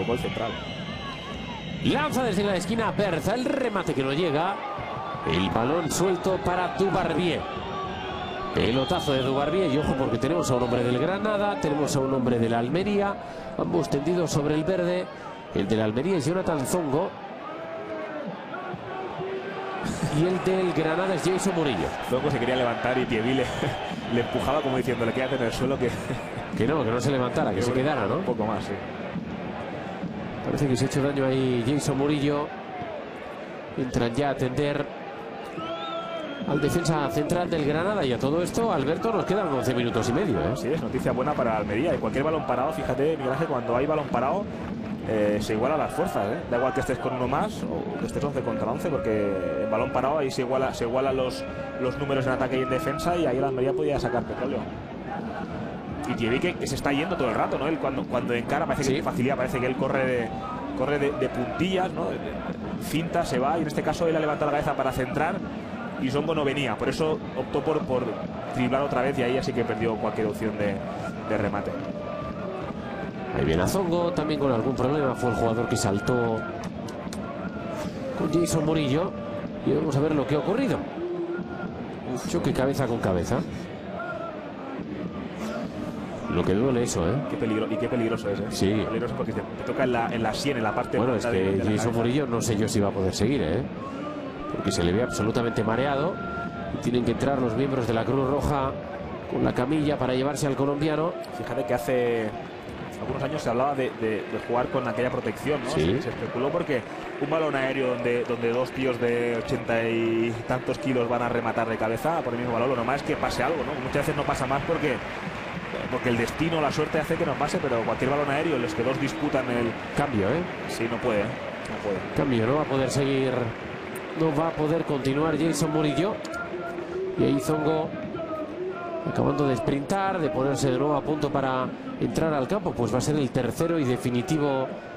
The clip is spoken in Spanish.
poco el central. Lanza desde la esquina Berza, el remate que no llega. El balón suelto para Dubarbier. Pelotazo de Dubarbier y ojo porque tenemos a un hombre del Granada, tenemos a un hombre de la Almería, ambos tendidos sobre el verde. El de la Almería es Jonathan Zongo y el del Granada es Jason Murillo. Zongo se quería levantar y Pievi le empujaba como diciéndole quédate en el suelo que no se levantara, que se quedara, ¿no? Un poco más, sí. Parece que se ha hecho daño ahí Jason Murillo. Entran ya a atender al defensa central del Granada y a todo esto, Alberto, nos quedan 11 minutos y medio, ¿eh? Sí, es noticia buena para Almería. Y cualquier balón parado, fíjate, Miguel Ángel, cuando hay balón parado se igualan las fuerzas, ¿eh? Da igual que estés con uno más o que estés 11 contra 11, porque el balón parado ahí se igualan los números en ataque y en defensa, y ahí la Almería podía sacar petróleo. Y Thierry que se está yendo todo el rato, ¿no? Él cuando encara parece que facilidad, parece que él corre de puntillas, ¿no? Cinta, se va, y en este caso él ha levantado la cabeza para centrar y Zongo no venía, por eso optó por driblar otra vez, y ahí así que perdió cualquier opción de remate. Ahí viene a Zongo, también con algún problema, fue el jugador que saltó con Jason Murillo, y vamos a ver lo que ha ocurrido. Choque cabeza con cabeza. Lo que duele eso, ¿eh? Qué peligroso es, ¿eh? Sí. Peligroso porque te toca en la sien, en la parte... Bueno, es que Jason Murillo no sé yo si va a poder seguir, ¿eh? Porque se le ve absolutamente mareado. Y tienen que entrar los miembros de la Cruz Roja con la camilla para llevarse al colombiano. Fíjate que hace algunos años se hablaba de jugar con aquella protección, ¿no? Sí. Se especuló porque un balón aéreo donde dos tíos de 80 y tantos kilos van a rematar de cabeza por el mismo balón, lo normal es que pase algo, ¿no? Muchas veces no pasa más porque el destino, la suerte hace que no pase, pero cualquier balón aéreo en los que dos disputan el cambio, ¿eh? Sí, no puede, no puede. Cambio, no va a poder seguir, no va a poder continuar Jason Murillo. Y ahí Zongo, acabando de sprintar, de ponerse de nuevo a punto para entrar al campo, pues va a ser el tercero y definitivo